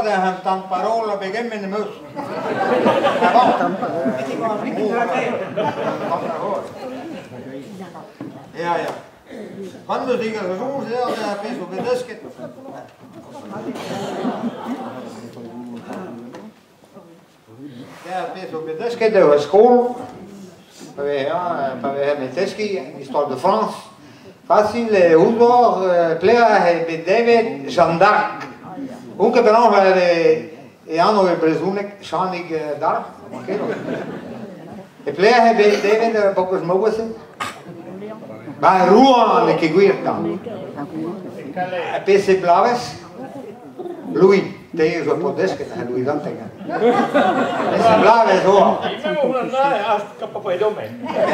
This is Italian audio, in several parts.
guarda tante parole perché me ne muso. Ja, ja. Quando dico che sono penso che desche. Ja, penso che desche de school. Per les teski, l'histoire de France. Facile, uso, plea David Jeanne d'Arc. Comunque però hanno presume Jeanne d'Arc. E plea David poco smuoversi. Ma Rouen che guarda. PC Blaves. Lui. Tegen zo'n podesk en hij doet je dan tegen. Dat is een blaves hoor. Ik ben ook een als kapapé domme.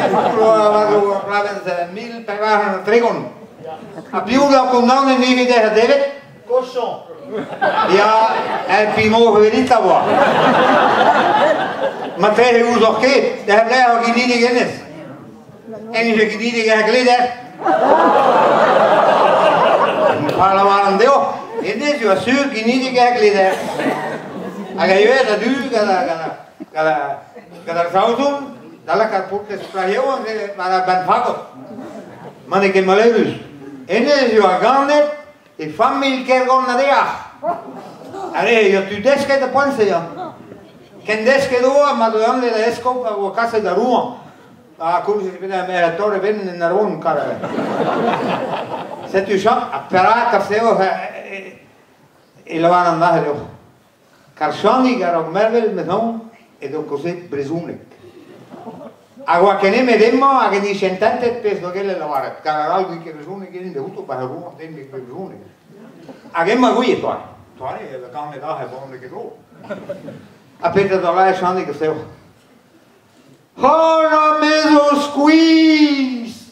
Blaves mil per waren tregon. Heb je ook condamné niet tegen David? Cochon. Ja, en die mogen we niet hebben. Maar tegen hoe nog keer, daar heb jij ook niet in is. En is ook niet in geleden. Maar waarom deel? E adesso io assur che non è che l'idea che io era due che la sautun dalla carpute spragliò ma la ben fatto ma ne che malevus e adesso io a ganne e fammi il che gonna di allora io tu desche da ponse io che desche dove ma dove le esco a casa da Roma a come si vede a torre venne in Roma cara se tu sa apparato se e la vanno andare dopo. Carsoni che era mervel meton ed ho così presume. A qualche ne medemmo a che dice intente peso che le lavare. Caral che presume che ne devuto per Roma tempi presume. A che ma qui toi. Toi la canne da è buona che go. A Peter da là Sandi che stavo. Oh no meso squeeze.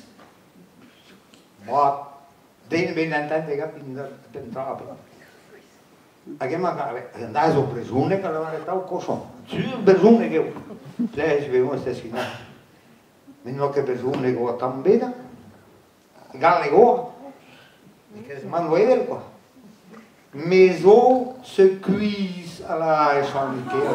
Ma den ben intente che entrava. A che magari andai su presune che l'aveva detto cosa? Su presune che lei si vede questa schiena. Non che presune che ho tambeda. Galle go. Che si manda vedere qua. Mes os se cuisent à la échandiquée.